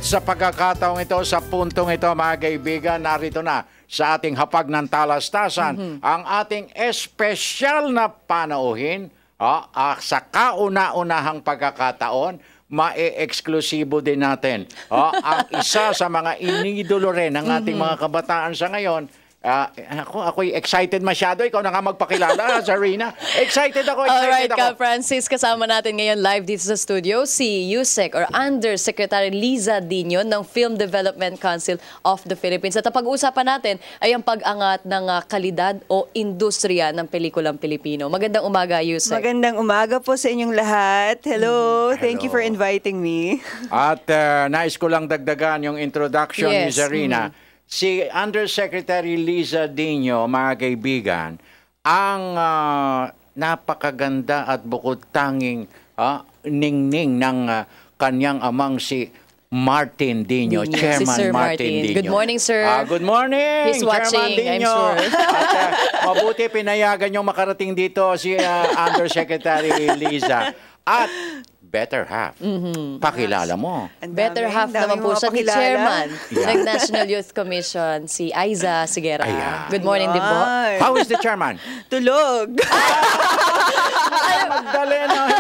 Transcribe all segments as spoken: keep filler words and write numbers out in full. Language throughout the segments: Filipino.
Sa pagkakataong ito, sa puntong ito, mga kaibigan, narito na sa ating hapag ng talastasan mm-hmm. ang ating espesyal na panauhin oh, ah, sa kauna-unahang pagkakataon. Mae-eksklusibo din natin oh, ang isa sa mga inidolo rin ng ating mm-hmm. mga kabataan sa ngayon. Uh, ako, ako'y excited masyado. Ikaw na nga magpakilala, Zarina. Excited ako, excited Alright, ako. Ka Francis, kasama natin ngayon live dito sa studio si USEC or Undersecretary Liza Dino ng Film Development Council of the Philippines. At ang pag-uusapan natin ay ang pag-angat ng uh, kalidad o industriya ng pelikulang Pilipino. Magandang umaga, USEC. Magandang umaga po sa inyong lahat. Hello, mm, thank hello. you for inviting me. At uh, nais ko lang dagdagan yung introduction yes. ni Zarina. Mm. Si Undersecretary Liza Dino, mga kaibigan, ang uh, napakaganda at bukod tanging uh, ningning ng uh, kanyang amang si Martin Dino, Dino. Chairman si Martin, Martin Dino. Good morning, sir. Uh, good morning, He's watching, Chairman Dino. I'm sure. At uh, mabuti pinayagan niyong makarating dito si uh, Undersecretary Liza. At better half. Mm-hmm. Pakilala mo. And better dami, half dami naman po siya ni Chairman yeah. ng National Youth Commission, si Aiza Sigera. Ayan. Good morning din po. How is the Chairman? Tulog. Magdali na.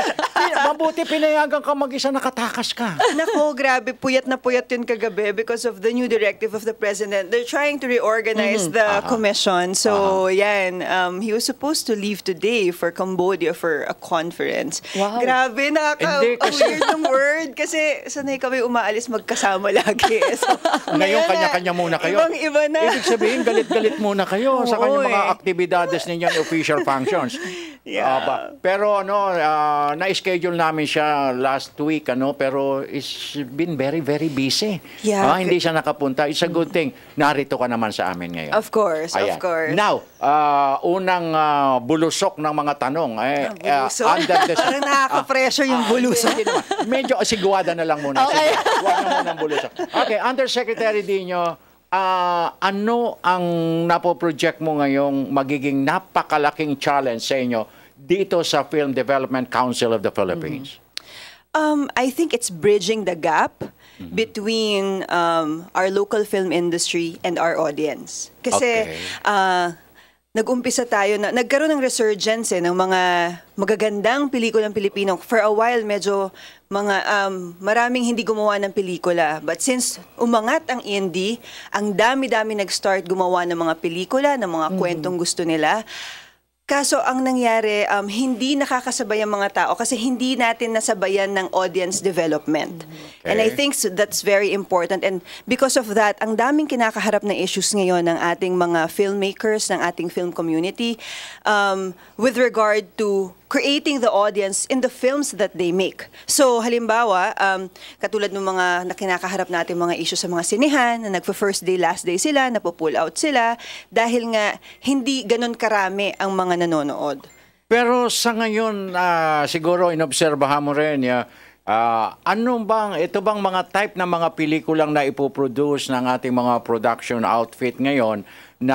Mabuti pinayagan ka mag-isa, nakatakas ka. Nako, grabe. Puyat na puyat yun kagabi because of the new directive of the President. They're trying to reorganize mm-hmm. the uh-huh. commission. So, uh-huh. yan. Um, he was supposed to leave today for Cambodia for a conference. Wow. Grabe, nakaka-weird ng word. Kasi sanay kami umaalis magkasama lagi. So, ngayon, kanya-kanya muna kayo. Ibang-iba na. Ibig sabihin, galit-galit muna kayo sa kanyang mga aktibidades ninyo, official functions. Yeah. Uh, ba, pero ano, uh, na-schedule namin siya last week, ano, pero it's been very, very busy. Yeah. Uh, hindi siya nakapunta. It's a good thing. Narito ka naman sa amin ngayon. Of course, Ayan. of course. Now, uh, unang uh, bulusok ng mga tanong. Eh, ah, bulusok? Uh, under the, Parang nakaka-pressure yung bulusok. Uh, medyo sigwada na lang muna. Okay. Sige, huwag na muna bulusok. Okay, Undersecretary Dino, uh, ano ang napoproject mo ngayong magiging napakalaking challenge sa inyo dito sa Film Development Council of the Philippines? Mm-hmm. Um, I think it's bridging the gap mm-hmm. between um, our local film industry and our audience. Kasi okay. uh, nag-umpisa tayo, na, nagkaroon ng resurgence eh, ng mga magagandang pelikulang Pilipino. For a while, medyo mga, um, maraming hindi gumawa ng pelikula. But since umangat ang indie, ang dami-dami nag-start gumawa ng mga pelikula, ng mga mm-hmm. kwentong gusto nila. Kaso ang nangyari, um, hindi nakakasabay ang mga tao kasi hindi natin nasabayan ng audience development. Okay. And I think so that's very important. And because of that, ang daming kinakaharap na issues ngayon ng ating mga filmmakers, ng ating film community, um, with regard to creating the audience in the films that they make. So, halimbawa, um, katulad ng mga na kinakaharap natin mga issues sa mga sinehan, na nagpa-first day, last day sila, napo-pull out sila, dahil nga hindi ganun karami ang mga nanonood. Pero sa ngayon, uh, siguro inobserbahan mo rin, uh, uh, ano bang, ito bang mga type na mga pelikulang na ipoproduce ng ating mga production outfit ngayon na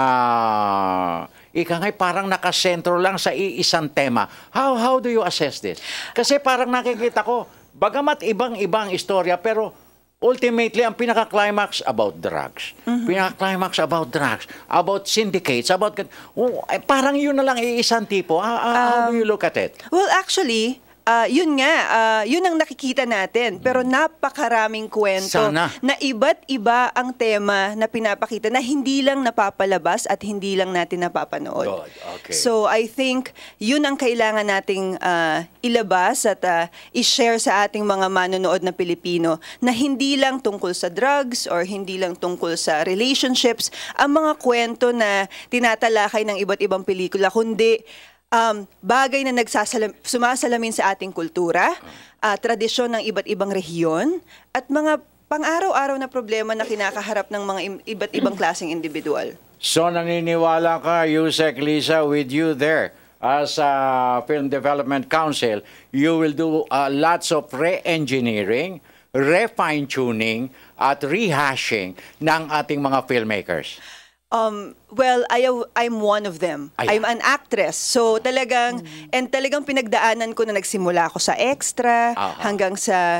ika ngay parang nakasentro lang sa iisang tema. How how do you assess this? Kasi parang nakikita ko, bagamat ibang-ibang istorya, pero ultimately, ang pinaka-climax about drugs. Mm-hmm. Pinaka-climax about drugs, about syndicates, about... Oh, eh, parang yun na lang iisang tipo. How, how um, do you look at it? Well, actually, Uh, yun nga, uh, yun ang nakikita natin. Pero napakaraming kwento Sana. na iba't iba ang tema na pinapakita na hindi lang napapalabas at hindi lang natin napapanood. God, okay. So I think yun ang kailangan nating uh, ilabas at uh, i-share sa ating mga manonood na Pilipino na hindi lang tungkol sa drugs or hindi lang tungkol sa relationships ang mga kwento na tinatalakay ng iba't ibang pelikula, kundi Um, bagay na nagsasalam, sumasalamin sa ating kultura, uh, tradisyon ng iba't ibang rehiyon, at mga pang-araw-araw na problema na kinakaharap ng mga iba't ibang klaseng individual. So naniniwala ka, USEC Liza, with you there as a Film Development Council, you will do uh, lots of re-engineering, re-fine-tuning, at rehashing ng ating mga filmmakers. Um, well, I, I'm one of them. Ay. I'm an actress. So talagang, mm. and talagang pinagdaanan ko na nagsimula ako sa extra, uh-huh. hanggang sa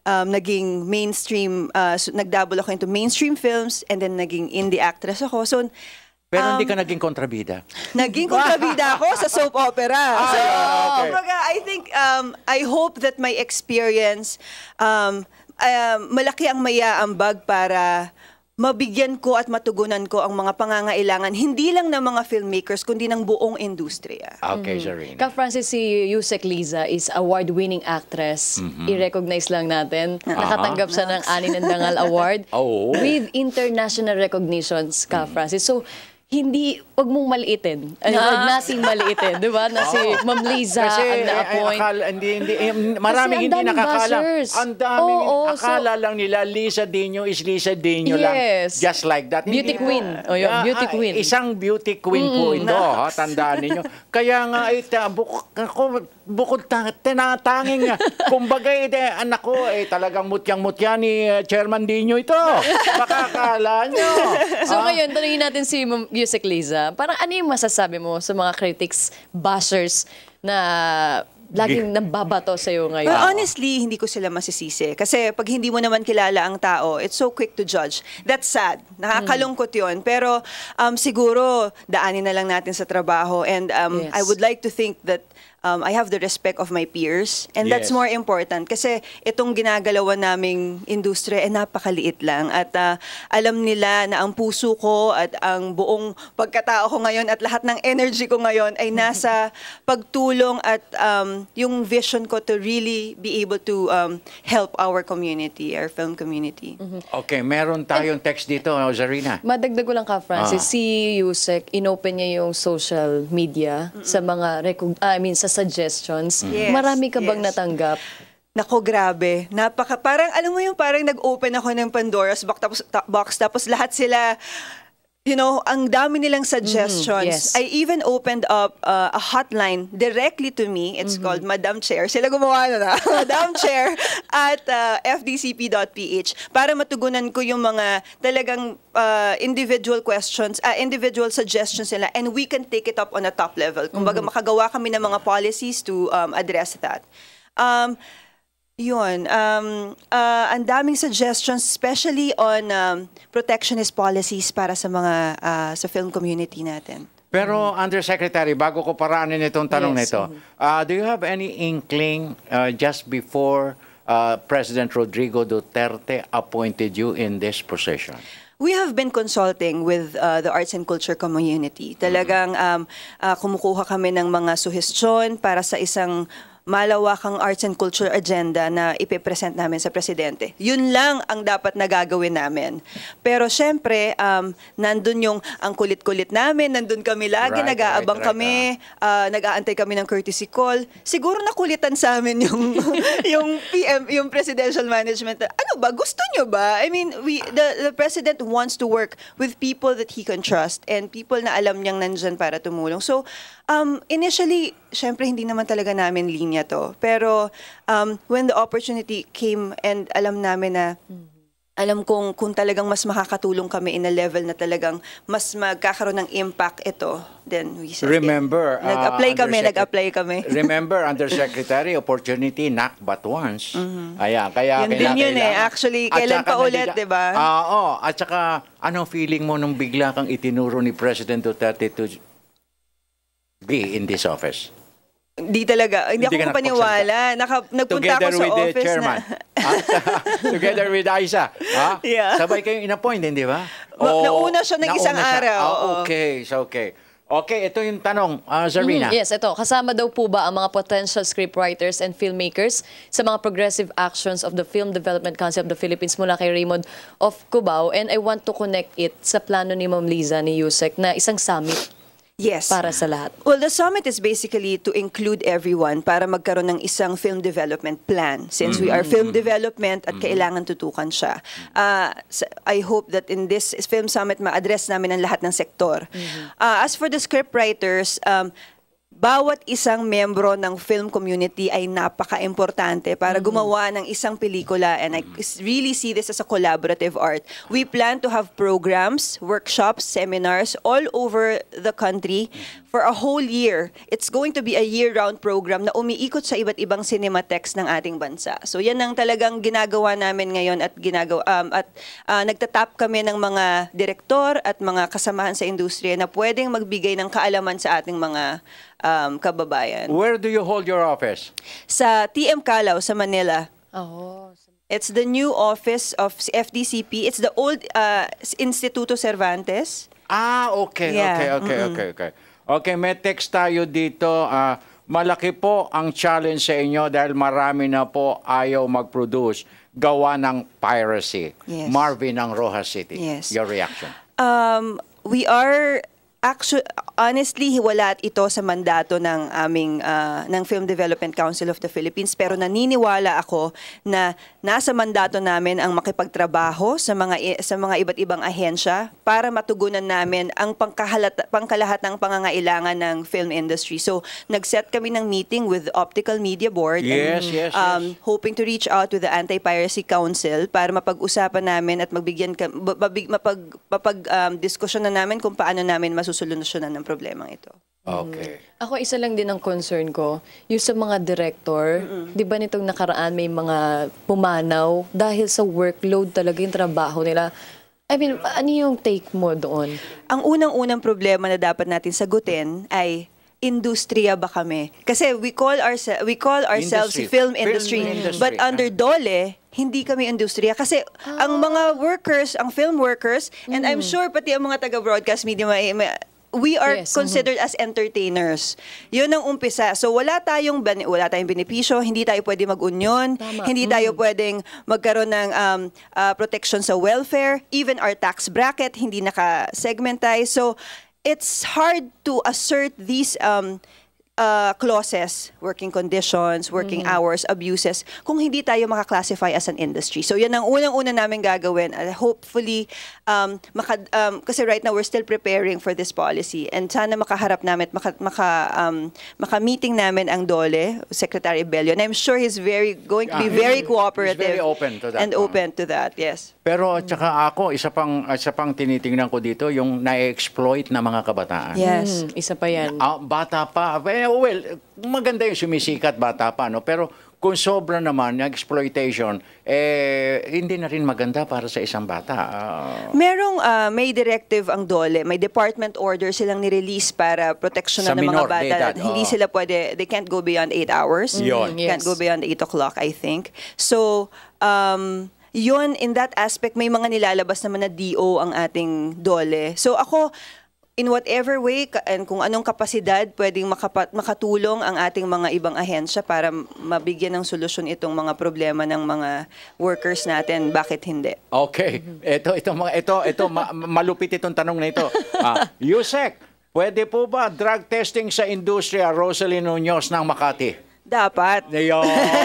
um, naging mainstream, uh, so, nagdabol ako into mainstream films and then naging indie actress ako. So, Pero um, hindi ka naging kontrabida. naging kontrabida ako sa soap opera. So, okay. kumbaga, I think, um, I hope that my experience, um, uh, malaki ang maiaambag para mabigyan ko at matugunan ko ang mga pangangailangan, hindi lang ng mga filmmakers, kundi ng buong industriya. Okay, Zarina. Ka Francis, si Yusek Liza is award-winning actress. I-recognize lang natin. Nakatanggap siya ng Ani ng Dangal Award Oh. with international recognitions, Ka Francis. So, hindi, wag mong maliitin. Ano, wag nating maliitin, di ba? Na si Ma'am Liza Kasi ang eh, na-appoint. akala, hindi, hindi, eh, maraming ang hindi daming nakakala. bashers. Ang daming Oo, so- akala lang nila Liza Dino is Liza Dino lang. Yes. Just like that. Beauty Hindi queen. po. O yun, Ah, beauty ah, queen. Isang beauty queen po ito. Ha, tandaan ninyo. Kaya nga, ito, buk, ako, bukod ta, tinatanging, kumbaga, ito, anak ko, eh, talagang mutyang-mutya ni uh, Chairman Dino ito. Makakala nyo. So Ah, ngayon, tanungin natin si Ma'am Yusek Liza. Parang ano yung masasabi mo sa mga critics, bashers na laging nababato sa'yo ngayon? Well, honestly, hindi ko sila masisisi. Kasi pag hindi mo naman kilala ang tao, it's so quick to judge. That's sad. Nakakalungkot yun. Pero um, siguro, daanin na lang natin sa trabaho. And um, Yes. I would like to think that um, I have the respect of my peers. And that's Yes. more important. Kasi itong ginagalawan naming industriya, eh, napakaliit lang. At uh, alam nila na ang puso ko at ang buong pagkatao ko ngayon at lahat ng energy ko ngayon ay nasa pagtulong at um, yung vision ko to really be able to um, help our community, our film community. Okay, meron tayong text dito, Zarina. Madagdag ko lang Ka Francis, Ah. si Yusek, inopen niya yung social media sa mga, recog- ah, I mean, sa suggestions. Yes, Marami ka bang yes. natanggap? Nako, grabe. Napaka, parang, alam mo yung parang nag-open ako ng Pandora's box tapos, ta- box, tapos lahat sila, you know, ang dami nilang suggestions. yes. I even opened up uh, a hotline directly to me. It's called Madam Chair. Sila gumawa na na. Madam Chair at uh, f d c p dot p h para matugunan ko yung mga talagang uh, individual questions, uh, individual suggestions nila, and we can take it up on a top level. Kumbaga, makagawa kami ng mga policies to um, address that. Um, Yun, um, uh, ang daming suggestions, especially on um, protectionist policies para sa mga, uh, sa film community natin. Pero, Undersecretary, bago ko paraanin itong tanong Yes. nito, uh, do you have any inkling uh, just before uh, President Rodrigo Duterte appointed you in this position? We have been consulting with uh, the arts and culture community. Talagang um, uh, kumukuha kami ng mga suhestyon para sa isang malawakang arts and culture agenda na ipipresent namin sa presidente. Yun lang ang dapat na gagawin namin. Pero syempre, um, nandun yung ang kulit-kulit namin, nandun kami lagi, Right, nag-aabang right, right, kami, uh, nag-aantay kami ng courtesy call. Siguro nakulitan sa amin yung yung P M, yung presidential management. Ano ba? Gusto nyo ba? I mean, we the, the president wants to work with people that he can trust and people na alam niyang nandyan para tumulong. So, um, initially, syempre hindi naman talaga namin linya to. Pero um, when the opportunity came and alam namin na alam kong kung talagang mas makakatulong kami in a level na talagang mas magkakaroon ng impact ito, then we said, Remember, okay. Nag-apply uh, kami, Undersecret- nag-apply kami. Remember, Undersecretary, opportunity knock but once. Ayan, kaya Yun din yun eh. kailangan- Actually, At kailan saka pa ulit, nandiyan- di ba? Ah, oo. At saka, anong feeling mo nung bigla kang itinuro ni President Duterte to be in this office? Hindi talaga, hindi, Hindi ako ka paniwala. Naka, nagpunta Together ako sa with the office chairman. na... Ah, Together with Aisa. Ha? Yeah. Sabay kayong in-appoint, hindi ba? Ma- nauna siya ng isang nauna siya. araw, Ah, oo. okay, so okay. Okay, ito yung tanong, uh, Zarina. Mhm, Yes, ito. Kasama daw po ba ang mga potential scriptwriters and filmmakers sa mga progressive actions of the Film Development Council of the Philippines mula kay Raymond of Cubao? And I want to connect it sa plano ni Ma'am Liza ni Yusek na isang summit Yes. para sa lahat. Well, the summit is basically to include everyone para magkaroon ng isang film development plan. Since we are film development at kailangan tutukan siya. Uh, I hope that in this film summit, ma-address namin ang lahat ng sektor. Uh, as for the script writers, um, bawat isang membro ng film community ay napaka-importante para gumawa ng isang pelikula, and I really see this as a collaborative art. We plan to have programs, workshops, seminars all over the country for a whole year. It's going to be a year-round program na umiikot sa iba't ibang cinematheques ng ating bansa. So yan ang talagang ginagawa namin ngayon, at ginagawa um, at uh, nagtatap kami ng mga direktor at mga kasamahan sa industriya na pwedeng magbigay ng kaalaman sa ating mga um, kababayan. Where do you hold your office? Sa T M Calao, sa Manila. Oh. It's the new office of F D C P. It's the old uh, Instituto Cervantes. Ah, okay, Yeah, okay, okay, mm-mm. okay, okay. Okay, may text tayo dito. ah, malaki po ang challenge sa inyo dahil marami na po ayaw mag-produce gawa ng piracy. Yes. Marvin ng Rojas City. Yes. Your reaction? Um, we are actually, honestly, hiwalat ito sa mandato ng aming uh, ng Film Development Council of the Philippines, pero naniniwala ako na nasa mandato namin ang makipagtrabaho sa mga i- sa mga iba't ibang ahensya para matugunan namin ang pangkahalata, pangkalahatang pangangailangan ng film industry. So, nag-set kami ng meeting with the Optical Media Board, Yes, and yes, um, yes. hoping to reach out to the Anti-Piracy Council para mapag-usapan namin at magbigyan ka, mapag, mapag, mapag um, diskusyon na namin kung paano namin masusolusyonan ng problemang ito. Okay. Ako, isa lang din ang concern ko, yung sa mga director, di ba nitong nakaraan may mga pumanaw dahil sa workload talaga yung trabaho nila. I mean, ano yung take mo doon? Ang unang-unang problema na dapat natin sagutin ay industriya ba kami? Kasi we call ourse- we call ourselves Industry. film Film industry, industry. but under DOLE hindi kami industriya kasi ang mga workers, ang film workers, and I'm sure pati ang mga taga-broadcast media may, may we are Yes, considered as entertainers. Yun ang umpisa. So wala tayong bene- wala tayong benepisyo, hindi tayo pwede mag-union, Tama. hindi tayo pwedeng magkaroon ng um, uh, protection sa welfare, even our tax bracket hindi naka-segmentize. So it's hard to assert these um, uh, clauses, working conditions, working hours, abuses, kung hindi tayo makaklasify as an industry. So yan ang unang-una namin gagawin. Uh, hopefully, um, maka, um, kasi right now we're still preparing for this policy, and sana makaharap namin, maka, maka, um, maka-meeting namin ang DOLE, Secretary Bello, and I'm sure he's very going to be Yeah, very he's cooperative very open to that. and open to that, yes. Pero tsaka ako, isa pang, isa pang tinitingnan ko dito, yung na-exploit na mga kabataan. Yes. Hmm, isa pa yan. Ah, bata pa. Eh, well, maganda yung sumisikat, bata pa, no? Pero kung sobra naman, yung exploitation, eh, hindi na rin maganda para sa isang bata. Ah, Merong ah, may directive ang DOLE, may department order silang ni-release para proteksyonan Sa ng mga minor bata. de edad, Hindi oo. sila pwede, they can't go beyond eight hours. Yun. Mm, Can't yes. go beyond eight o'clock, I think. So, um, yun, in that aspect, may mga nilalabas naman na D O ang ating DOLE. So ako, in whatever way ka- and kung anong kapasidad pwedeng makapa- makatulong ang ating mga ibang ahensya para m- mabigyan ng solusyon itong mga problema ng mga workers natin, bakit hindi? Okay. Ito ito mga ito ito ma- malupit itong tanong na ito. Ah, Yusek, pwede po ba drug testing sa industriya, Rosalie Munoz ng Makati? Dapat. Ayun.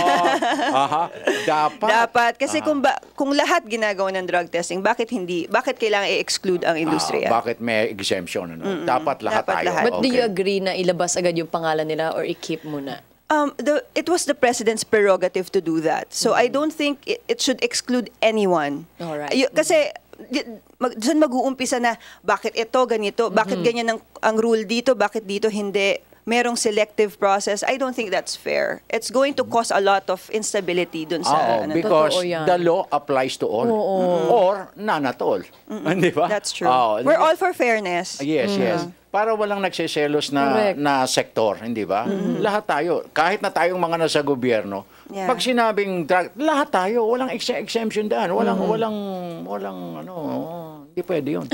Aha. Dapat. Dapat. Kasi kung, ba, kung lahat ginagawa ng drug testing, bakit hindi? Bakit kailangan i-exclude ang industriya? Ah, bakit may exemption? Ano? Dapat lahat Dapat tayo. lahat. But do Okay. you agree na ilabas agad yung pangalan nila or i-keep muna? Um, the, it was the president's prerogative to do that. So I don't think it, it should exclude anyone. Alright. Y- kasi y- mag, dyan mag-uumpisa na bakit ito, ganito, bakit ganyan ang, ang rule dito, bakit dito hindi. Merong selective process. I don't think that's fair. It's going to cause a lot of instability dun sa... Oo, ano, because Totoo yan. the law applies to all. Or none at all. Di ba? That's true. Oo. We're all for fairness. Yes, yes. Para walang nagseselos na Correct. na sektor, hindi ba? Lahat tayo, kahit na tayong mga nasa gobyerno, Yeah. pag sinabing drug, lahat tayo, walang ex- exemption daan, walang walang walang ano, hindi pwede 'yun.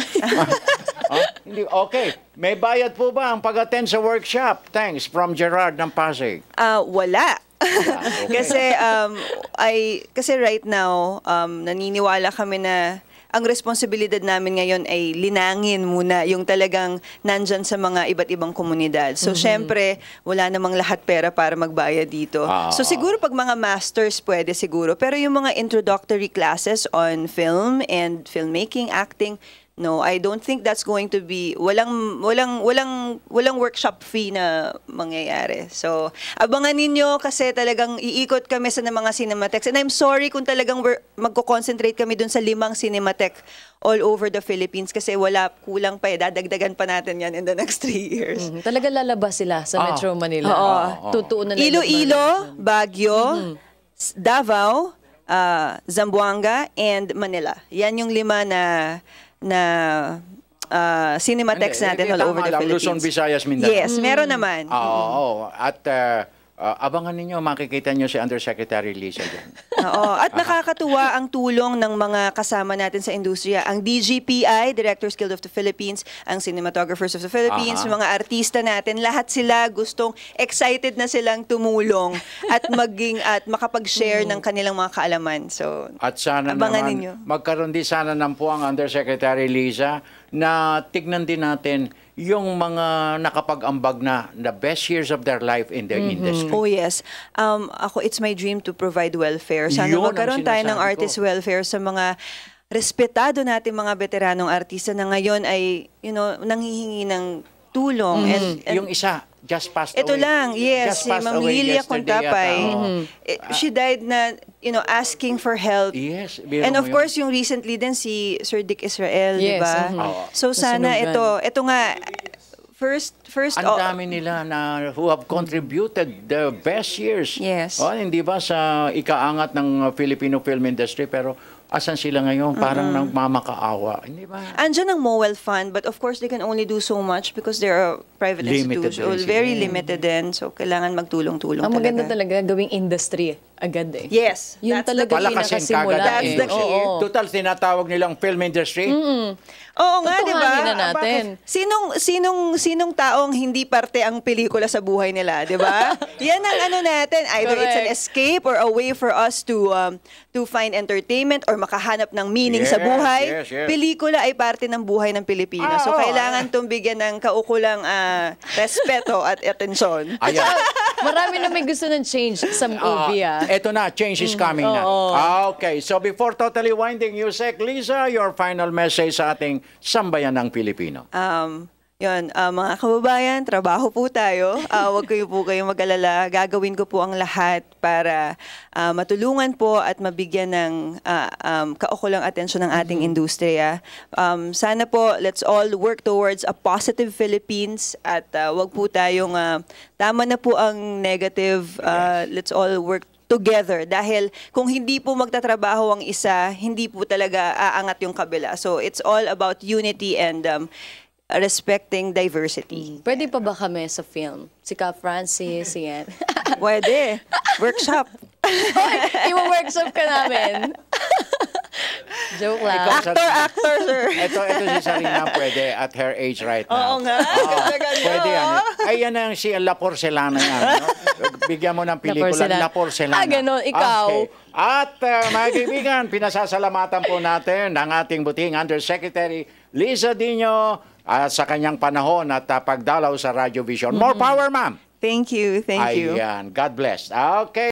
Ah, hindi okay. May bayad po ba ang pag-attend sa workshop? Thanks from Gerard ng Pasig. Ah, wala. okay. kasi um I kasi right now um naniniwala kami na ang responsibilidad namin ngayon ay linangin muna yung talagang nandyan sa mga iba't ibang komunidad. So, syempre, wala namang lahat pera para magbayad dito. Ah. So, siguro pag mga masters, pwede siguro. Pero yung mga introductory classes on film and filmmaking, acting, No, I don't think that's going to be walang walang walang walang workshop fee na mangyayari. So, abangan ninyo kasi talagang iikot kami sa mga Cinematheques. And I'm sorry kung talagang we're, magko-concentrate kami dun sa limang Cinematheque all over the Philippines kasi wala, kulang pa eh. Dadagdagan pa natin yan in the next three years. Mhm. Talaga lalabas sila sa Ah. Metro Manila. Oo. Tutuunan na Iloilo, Baguio, s- Davao, ah, Zamboanga, and Manila. Yan yung lima na na ah, Cinematheques Hindi, natin hindi, all over tama the lang. Philippines. Luzon, Visayas, Mindanao. Yes, meron naman. Oo, oo. At uh, uh, abangan ninyo, makikita nyo si Undersecretary Liza dyan. Oo. At nakakatuwa ang tulong ng mga kasama natin sa industriya. Ang D G P I, Directors Guild of the Philippines, ang Cinematographers of the Philippines, Aha. mga artista natin, lahat sila gustong, excited na silang tumulong at maging at makapag-share ng kanilang mga kaalaman. So, At sana abangan naman, ninyo. magkaroon din sana ng puwang Undersecretary Liza na tignan din natin yung mga nakapag-ambag na the best years of their life in the industry. Oh yes. Um, ako, it's my dream to provide welfare. Sana Yun ang magkaroon tayo ng sinasabi ko. artist welfare sa mga respetado nating mga veteranong artista na ngayon ay, you know, nanghihingi ng tulong. And, and Yung isa, just passed ito away. lang, yes, Just si passed Ma'am away Lilia yesterday Contapay. yata, oo. Eh, She died na, you know, asking for help. Yes, biro And mo of yun. course, yung recently din si Sir Dick Israel, di Yes, ba? mhm. Oo. So sana Nasunugan. ito, ito nga, first, first, Ang oh, dami nila na who have contributed the best years. Yes. Oh, hindi ba sa ikaangat ng Filipino film industry, pero asan sila ngayon? Parang nang mamakaawa. Hindi ba? andyan ang MOEL Fund, but of course, they can only do so much because they are private Limited institutions. din sila. Very limited din. So, kailangan magtulong-tulong Ang maganda talaga. talaga gawing industry agad eh. Yes. Yun that's talaga the- Palakasin pinakasimula kagad ang That's eh. the key. Oo. Total, tinatawag nilang film industry. Oo nga, di ba? Tutuhanin na natin. Bakit? Sinong sinong sinong taong hindi parte ang pelikula sa buhay nila, di ba? Yan ang ano natin, either it's an Correct. escape or a way for us to um, to find entertainment or makahanap ng meaning sa Yes, buhay. yes, yes. Pelikula ay parte ng buhay ng Pilipinas. Ah, so oo. kailangan tong bigyan ng kaukulang ah, respeto at atensyon. Ayan. Marami na may gusto ng change sa movie ah. Eto na, change is coming na. oo. Ah, okay, so before totally winding, Yusek, Liza, your final message sa ating sambayan ng Pilipino. Um, yun, ah, mga kababayan, trabaho po tayo. Ah, huwag kayo po kayong mag-alala. Gagawin ko po ang lahat para ah, matulungan po at mabigyan ng ah, um, kaukulang atensyon ng ating industriya. Um, sana po, let's all work towards a positive Philippines at ah, huwag po tayong, ah, tama na po ang negative. Ah, let's all work together dahil kung hindi po magtatrabaho ang isa, hindi po talaga aangat yung kabila. So it's all about unity and um, respecting diversity. Pwede pa ba kami sa film? Si Ka Francis, yan. Pwede. Workshop. Iwa-workshop ka namin. Joke lang. Ikaw, Actor, actor, sir. Ito, ito si Sarina pwede at her age right now. Oo nga. Ganda-ganda. Pwede yan. Ay, yan ang si La Porcelana yan. No? Bigyan mo ng pelikula, Porcelana. La Porcelana. Ah, ganun. Ikaw. Okay. At uh, mga kaibigan, pinasasalamatan po natin ang ating buting Undersecretary Liza Dino uh, sa kanyang panahon at uh, pagdalaw sa Radio Vision. More power, ma'am! Thank you, thank you. Ayan. God bless. Okay.